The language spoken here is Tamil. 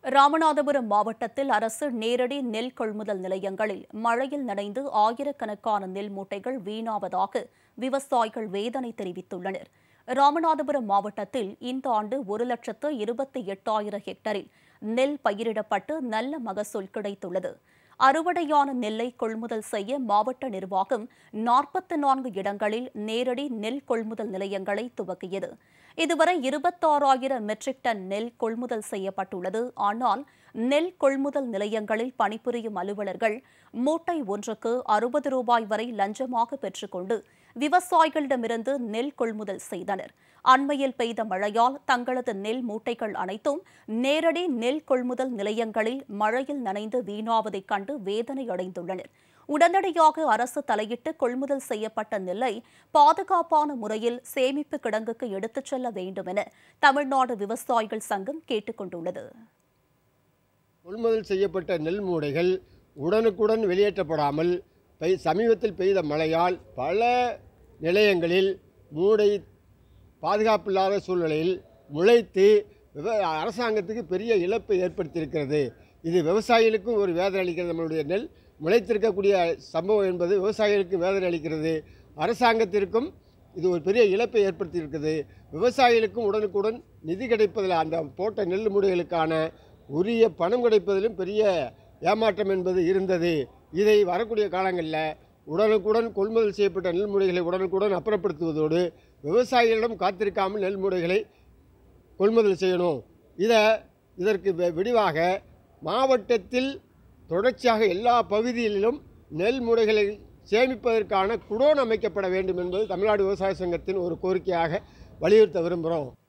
ராமநாதபுரம் மாவட்டத்தில் அரசு நேரடி நெல் கொள்முதல் நிலையங்களில் மழையில் நனைந்து ஆயிரக்கணக்கான நெல் மூட்டைகள் வீணாவதாக விவசாயிகள் வேதனை தெரிவித்துள்ளனர். ராமநாதபுரம் மாவட்டத்தில் இந்த ஆண்டு 1,28,000 ஹெக்டரில் நெல் பயிரிடப்பட்டு நல்ல மகசூல் கிடைத்துள்ளது. அறுவடையான நெல்லை கொள்முதல் செய்ய மாவட்ட நிர்வாகம் 44 இடங்களில் நேரடி நெல் கொள்முதல் நிலையங்களை துவக்கியது. இதுவரை 26,000 மெட்ரிக் டன் நெல் கொள்முதல் செய்யப்பட்டுள்ளது. ஆனால் நெல் கொள்முதல் நிலையங்களில் பணிபுரியும் அலுவலர்கள் மூட்டை ஒன்றுக்கு 60 ரூபாய் வரை லஞ்சமாக பெற்றுக்கொண்டு விவசாயிகளிடமிருந்து நெல் கொள்முதல் செய்தனர். அண்மையில் பெய்த மழையால் தங்களது நெல் மூட்டைகள் அனைத்தும் நேரடி நெல் கொள்முதல் நிலையங்களில் மழையில் நனைந்து வீணாவதைக் கண்டு வேதனை அடைந்துள்ளனர். உடனடியாக அரசு தலையிட்டு கொள்முதல் செய்யப்பட்ட நெல்லை பாதுகாப்பான முறையில் சேமிப்பு கிடங்குக்கு எடுத்துச் செல்ல வேண்டும் என தமிழ்நாடு விவசாயிகள் சங்கம் கேட்டுக் கொண்டுள்ளது. கொள்முதல் செய்யப்பட்ட நெல் மூடைகள் உடனுக்குடன் வெளியேற்றப்படாமல் சமீபத்தில் பெய்த மழையால் பல நிலையங்களில் மூடை பாதுகாப்பில்லாத சூழ்நிலையில் முளைத்து அரசாங்கத்துக்கு பெரிய இழப்பை ஏற்படுத்தியிருக்கிறது. இது விவசாயிகளுக்கும் ஒரு வேதனை அளிக்கிறது. நம்மளுடைய நெல் முளைத்திருக்கக்கூடிய சம்பவம் என்பது விவசாயிகளுக்கு வேதனை அளிக்கிறது. அரசாங்கத்திற்கும் இது ஒரு பெரிய இழப்பை ஏற்படுத்தியிருக்கிறது. விவசாயிகளுக்கும் உடனுக்குடன் நிதி கிடைப்பதில் அந்த போட்ட நெல் மூடைகளுக்கான உரிய பணம் கிடைப்பதிலும் பெரிய ஏமாற்றம் என்பது இருந்தது. இதை வரக்கூடிய காலங்களில் உடனுக்குடன் கொள்முதல் செய்யப்பட்ட நெல் மூடைகளை உடனுக்குடன் அப்புறப்படுத்துவதோடு விவசாயிகளிடம் காத்திருக்காமல் நெல் மூடைகளை கொள்முதல் செய்யணும். இதற்கு விடிவாக மாவட்டத்தில் தொடர்ச்சியாக எல்லா பகுதிகளிலும் நெல் மூடைகளை சேமிப்பதற்கான குடோன் அமைக்கப்பட வேண்டும் என்பது தமிழ்நாடு விவசாய சங்கத்தின் ஒரு கோரிக்கையாக வலியுறுத்த விரும்புகிறோம்.